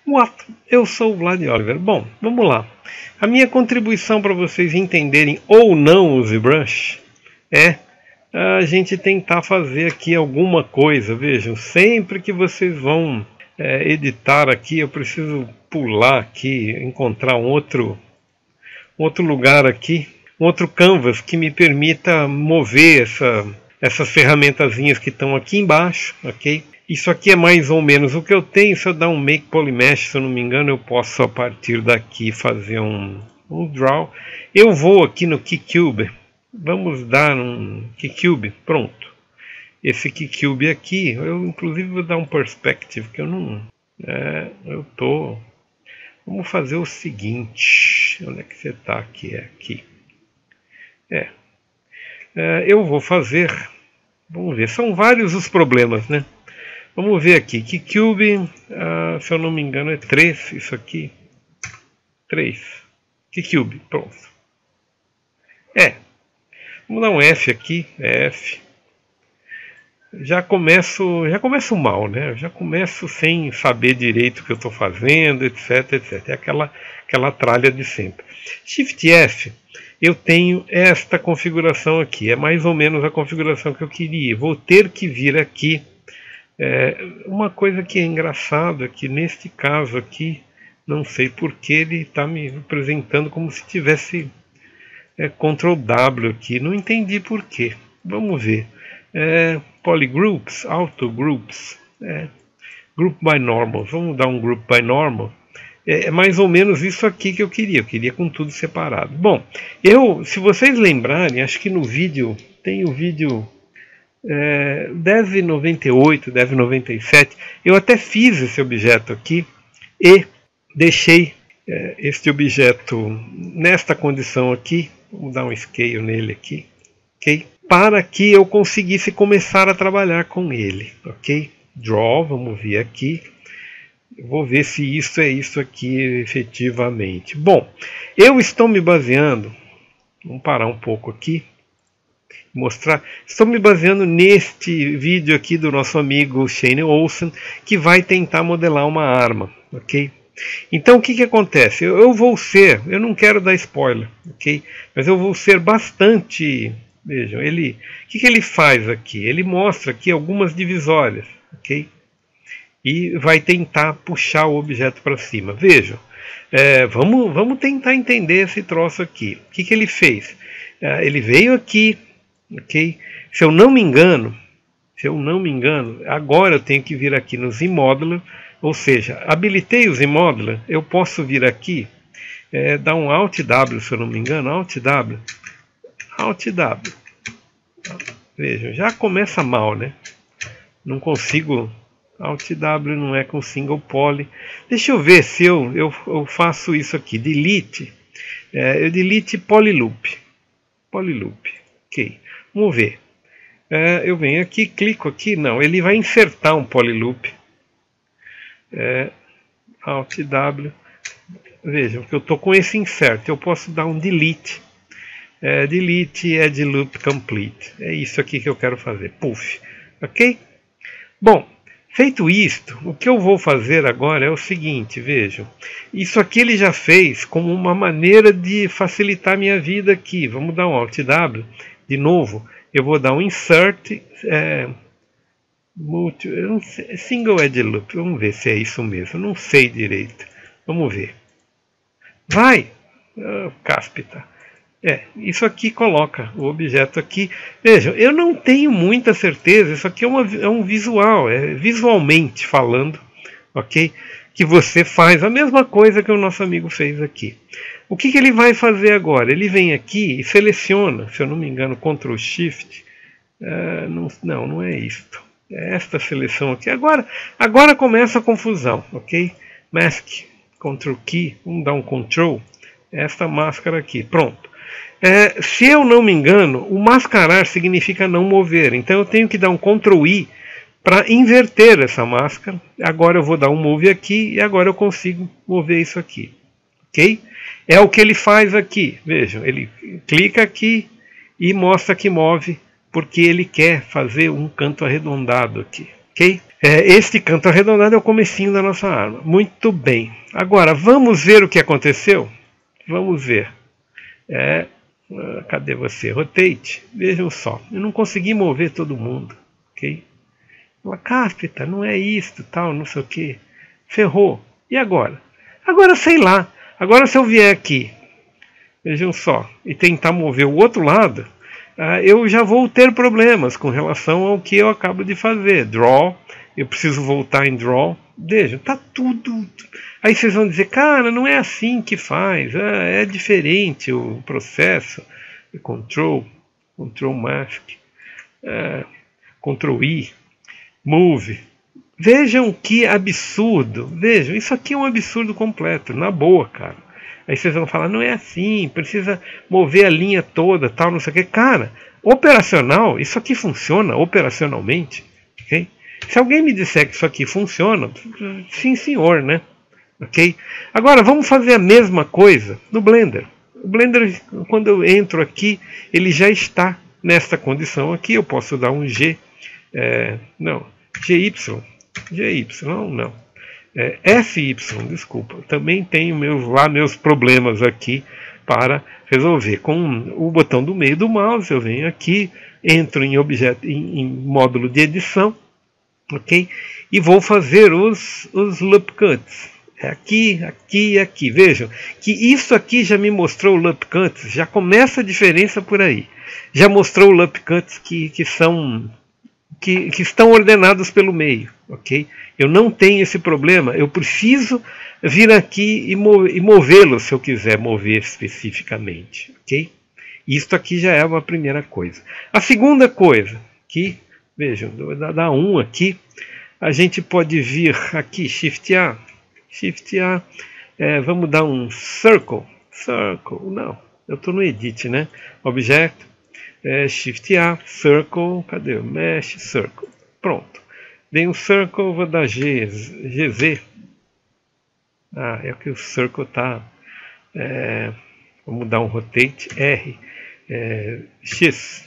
What? Eu sou o Vlad Oliver. Bom, vamos lá. A minha contribuição para vocês entenderem ou não o ZBrush é a gente tentar fazer aqui alguma coisa. Vejam, sempre que vocês vão editar aqui, eu preciso pular aqui, encontrar um outro lugar aqui, um outro canvas que me permita mover essas ferramentazinhas que estão aqui embaixo, ok? Isso aqui é mais ou menos o que eu tenho. Se eu dar um Make Polymesh, se eu não me engano, eu posso a partir daqui fazer um Draw. Eu vou aqui no KeyCube. Vamos dar um KeyCube, pronto. Esse KeyCube aqui, eu inclusive vou dar um Perspective, que eu não... Vamos fazer o seguinte. Onde é que você está aqui? É aqui. Eu vou fazer... Vamos ver, são vários os problemas, né? Vamos ver aqui, KeyCube, se eu não me engano é 3, isso aqui, 3, KeyCube, pronto. Vamos dar um F aqui, F. Já começo mal, né? Já começo sem saber direito o que eu estou fazendo, etc, etc. É aquela tralha de sempre. Shift F, eu tenho esta configuração aqui, é mais ou menos a configuração que eu queria. Vou ter que vir aqui. Uma coisa que é engraçada é que neste caso aqui, não sei porque ele está me apresentando como se tivesse Ctrl W aqui, não entendi porquê. Vamos ver. Polygroups, Auto Groups, Group by Normal, vamos dar um Group by Normal. É mais ou menos isso aqui que eu queria com tudo separado. Bom, se vocês lembrarem, acho que no vídeo, tem o vídeo... Dev 98, Dev 97, eu até fiz esse objeto aqui e deixei este objeto nesta condição aqui, vamos dar um scale nele aqui, ok? Para que eu conseguisse começar a trabalhar com ele, ok? Draw, vamos ver aqui, eu vou ver se isso é isso aqui efetivamente. Bom, eu estou me baseando, vamos parar um pouco aqui, mostrar. Estou me baseando neste vídeo aqui do nosso amigo Shane Olsen, que vai tentar modelar uma arma, ok? Então o que acontece? Eu não quero dar spoiler, ok? Mas eu vou ser bastante... Vejam, o que ele faz aqui? Ele mostra aqui algumas divisórias, ok? E vai tentar puxar o objeto para cima. Vejam, vamos tentar entender esse troço aqui. O que ele fez? Ele veio aqui, ok? Se eu não me engano, agora eu tenho que vir aqui no ZModeler, ou seja, habilitei o ZModeler, eu posso vir aqui, dar um Alt W, se eu não me engano, Alt W. Vejam, já começa mal, né? Não consigo, Alt W não é com single poly. Deixa eu ver se eu faço isso aqui, delete, eu delete polyloop, ok. Vamos ver. Eu venho aqui, clico aqui. Não, ele vai insertar um polyloop. Alt W. Vejam que eu estou com esse insert. Eu posso dar um delete. Delete add loop complete. É isso aqui que eu quero fazer. Puff. Ok? Bom, feito isto, o que eu vou fazer agora é o seguinte. Vejam. Isso aqui ele já fez como uma maneira de facilitar a minha vida aqui. Vamos dar um Alt W. De novo, eu vou dar um insert, single edge loop. Vamos ver se é isso mesmo. Eu não sei direito. Vamos ver. Vai! Cáspita. Isso aqui coloca o objeto aqui. Vejam, eu não tenho muita certeza. Isso aqui é um visual, visualmente falando, ok? Que você faz a mesma coisa que o nosso amigo fez aqui. O que ele vai fazer agora? Ele vem aqui e seleciona, se eu não me engano, Ctrl Shift. Não é isto. É esta seleção aqui. Agora começa a confusão, ok? Mask, Ctrl Key, vamos dar um Ctrl. Esta máscara aqui, pronto. Se eu não me engano, o mascarar significa não mover. Então eu tenho que dar um Ctrl I para inverter essa máscara. Agora eu vou dar um Move aqui e agora eu consigo mover isso aqui. Ok? É o que ele faz aqui. Vejam, ele clica aqui e mostra que move, porque ele quer fazer um canto arredondado aqui. ok? Este canto arredondado é o comecinho da nossa arma. Muito bem. Agora, vamos ver o que aconteceu? Vamos ver. Cadê você? Rotate. Vejam só. Eu não consegui mover todo mundo. Ok? Uma cáspita, não é isto, tal, não sei o que. Ferrou. E agora? Agora sei lá. Agora se eu vier aqui, vejam só, e tentar mover o outro lado, eu já vou ter problemas com relação ao que eu acabo de fazer. Draw. Eu preciso voltar em draw. Vejam, tá tudo. Aí vocês vão dizer, cara, não é assim que faz. É diferente o processo. Control Mask, Ctrl I, Move. Vejam que absurdo. Vejam, isso aqui é um absurdo completo, na boa, cara. Aí vocês vão falar, não é assim, precisa mover a linha toda, tal, não sei o que. Cara, operacional, isso aqui funciona operacionalmente, ok? Se alguém me disser que isso aqui funciona, sim senhor, né? Ok? Agora vamos fazer a mesma coisa no Blender. O Blender, quando eu entro aqui, ele já está nesta condição aqui. Eu posso dar um G, GY, não. FY, desculpa. Também tenho meus problemas aqui para resolver. Com o botão do meio do mouse, eu venho aqui, entro em objeto, em módulo de edição. Ok? E vou fazer os loop cuts. Aqui, aqui e aqui. Vejam que isso aqui já me mostrou o loop cuts. Já começa a diferença por aí. Já mostrou loop cuts que estão ordenados pelo meio. Ok? Eu não tenho esse problema. Eu preciso vir aqui e movê-lo se eu quiser mover especificamente. Ok? Isso aqui já é uma primeira coisa. A segunda coisa que vejam, dá 1 aqui. A gente pode vir aqui, Shift A. Vamos dar um Circle. Não, eu estou no Edit, né? Objeto, Shift A, Circle. Cadê o Mesh? Circle. Pronto. Dei um Circle, vou dar GZ. É que o Circle está. Vamos dar um Rotate, R. X.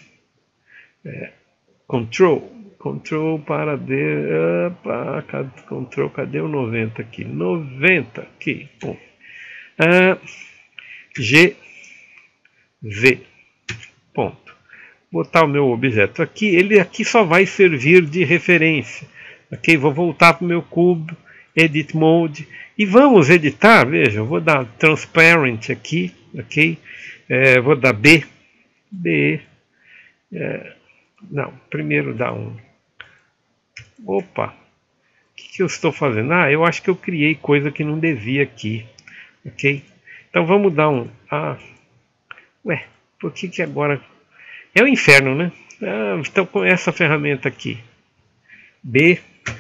Control para Control, cadê o 90 aqui? 90 aqui. Bom. G, V. Ponto. Botar o meu objeto aqui. Ele aqui só vai servir de referência. Ok? Vou voltar para o meu cubo. Edit Mode. E vamos editar. Veja, eu vou dar Transparent aqui. Ok? Vou dar B. Não, primeiro dá um. Opa! O que eu estou fazendo? Eu acho que eu criei coisa que não devia aqui. Ok? Então vamos dar um. Por que agora. É o inferno, né? Então com essa ferramenta aqui. B.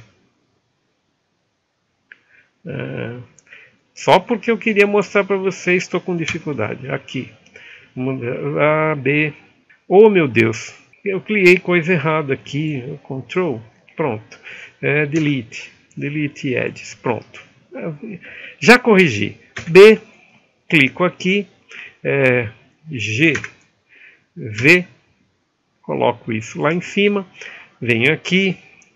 Só porque eu queria mostrar para vocês, estou com dificuldade. Aqui. A, B. Oh meu Deus! Eu criei coisa errada aqui. Control. Pronto. Delete edges. Pronto. Já corrigi. B. Clico aqui. G. V. Coloco isso lá em cima. Venho aqui.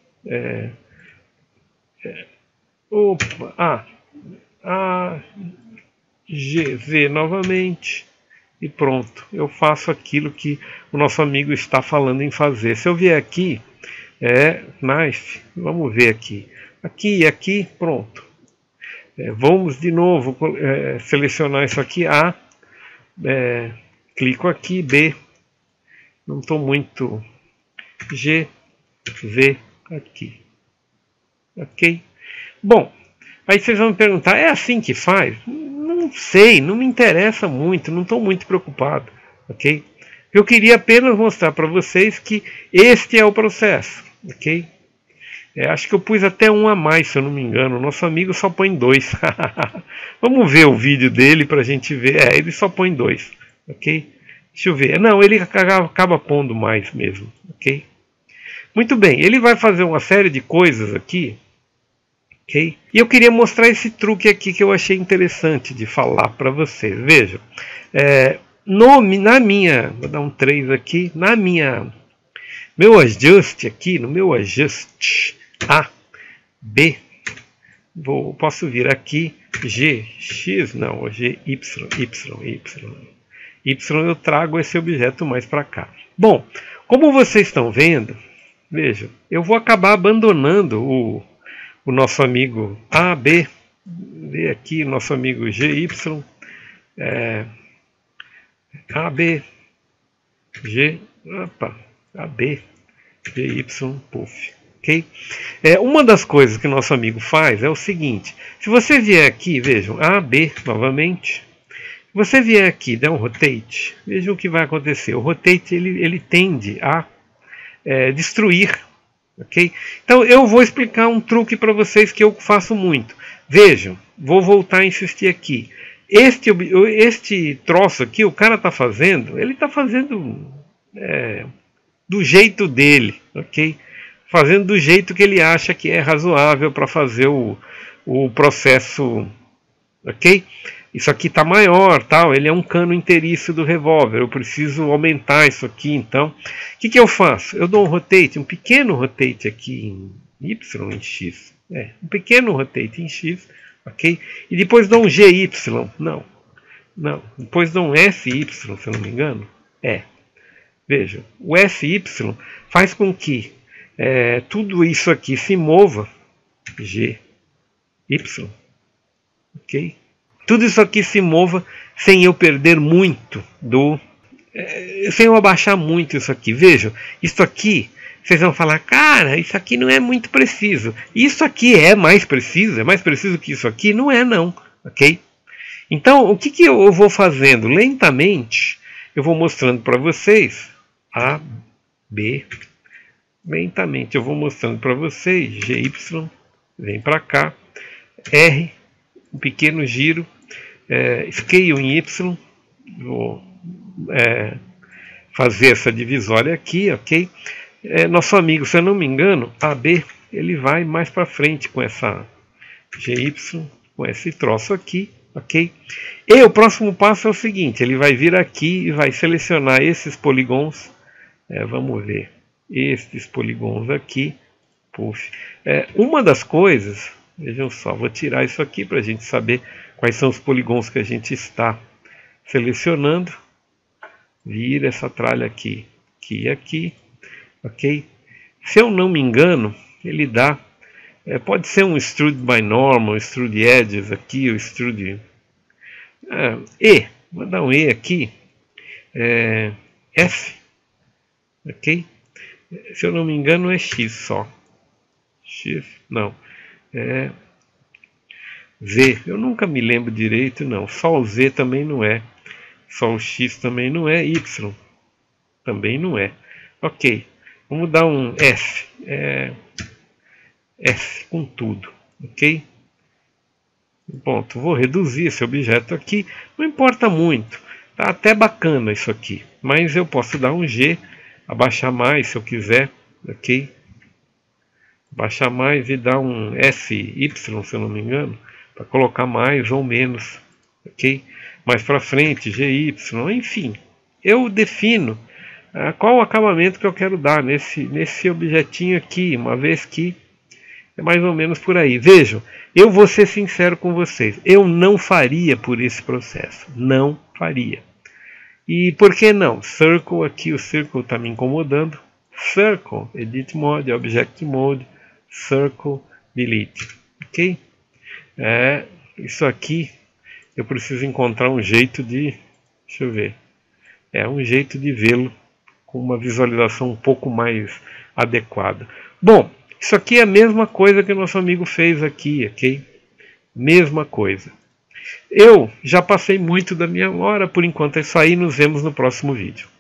G. V novamente. E pronto, eu faço aquilo que o nosso amigo está falando em fazer. Se eu vier aqui, Knife, vamos ver aqui. Aqui e aqui, pronto. Vamos de novo selecionar isso aqui, A. Clico aqui, B. Não estou muito. G, V, aqui. Ok? Bom, aí vocês vão me perguntar, é assim que faz? Não sei, não me interessa muito, não estou muito preocupado, ok? Eu queria apenas mostrar para vocês que este é o processo, ok? Acho que eu pus até um a mais, se eu não me engano. O nosso amigo só põe 2. Vamos ver o vídeo dele para a gente ver. Ele só põe 2, ok? Deixa eu ver. Não, ele acaba pondo mais mesmo, ok? Muito bem, ele vai fazer uma série de coisas aqui. Okay? E eu queria mostrar esse truque aqui que eu achei interessante de falar para vocês. Vejam, na minha, vou dar um 3 aqui, meu ajuste aqui, no meu ajuste, A, B, posso vir aqui, G, X, não, G, Y, eu trago esse objeto mais para cá. Bom, como vocês estão vendo, vejam, eu vou acabar abandonando o nosso amigo A, B, vê aqui, nosso amigo GY, AB, G, opa, AB, GY, puff, ok? Uma das coisas que nosso amigo faz é o seguinte, se você vier aqui, vejam, AB novamente, se você vier aqui, der um rotate, vejam o que vai acontecer, o rotate ele tende a destruir, ok? Então eu vou explicar um truque para vocês que eu faço muito, vejam, vou voltar a insistir aqui, este troço aqui, o cara está fazendo, ele está fazendo do jeito dele, ok? Fazendo do jeito que ele acha que é razoável para fazer o processo, ok? Isso aqui está maior, tal, ele é um cano inteiriço do revólver, eu preciso aumentar isso aqui, então, o que eu faço? Eu dou um rotate, um pequeno rotate aqui em Y, em X, um pequeno rotate em X, ok? E depois dou um GY, não, depois dou um FY, se eu não me engano, veja, o FY faz com que tudo isso aqui se mova, GY, ok? Tudo isso aqui se mova sem eu perder muito sem eu abaixar muito isso aqui. Vejam, isso aqui, vocês vão falar, cara, isso aqui não é muito preciso. Isso aqui é mais preciso que isso aqui? Não é não, ok? Então, o que eu vou fazendo? Lentamente, eu vou mostrando para vocês, A, B, lentamente eu vou mostrando para vocês, GY, vem para cá, R, um pequeno giro, scale em Y, vou fazer essa divisória aqui, ok? Nosso amigo, se eu não me engano, AB, ele vai mais para frente com essa GY, com esse troço aqui, ok? E o próximo passo é o seguinte, ele vai vir aqui e vai selecionar esses polígons, vamos ver, estes polígons aqui, puff. Uma das coisas, vejam só, vou tirar isso aqui para a gente saber quais são os polígons que a gente está selecionando. Vira essa tralha aqui, aqui, ok? Se eu não me engano, ele dá, pode ser um extrude by normal, extrude edges aqui, o extrude E, vou dar um E aqui, F, ok? Se eu não me engano é X só, X, não, Z, eu nunca me lembro direito não, só o Z também não é, só o X também não é, Y também não é, ok, vamos dar um F, F com tudo, ok? Ponto, vou reduzir esse objeto aqui, não importa muito, tá até bacana isso aqui, mas eu posso dar um G, abaixar mais se eu quiser, ok? Baixar mais e dar um FY, se eu não me engano, para colocar mais ou menos, ok? Mais para frente, GY, enfim, eu defino qual o acabamento que eu quero dar nesse objetinho aqui, uma vez que é mais ou menos por aí. Vejam, eu vou ser sincero com vocês, eu não faria por esse processo, não faria. E por que não? Circle aqui, o Circle está me incomodando. Circle, Edit Mode, Object Mode, Circle, Delete. Ok? Isso aqui eu preciso encontrar um jeito de... Deixa eu ver. Um jeito de vê-lo com uma visualização um pouco mais adequada. Bom, isso aqui é a mesma coisa que o nosso amigo fez aqui, ok? Mesma coisa. Eu já passei muito da minha hora, por enquanto é isso aí, nos vemos no próximo vídeo.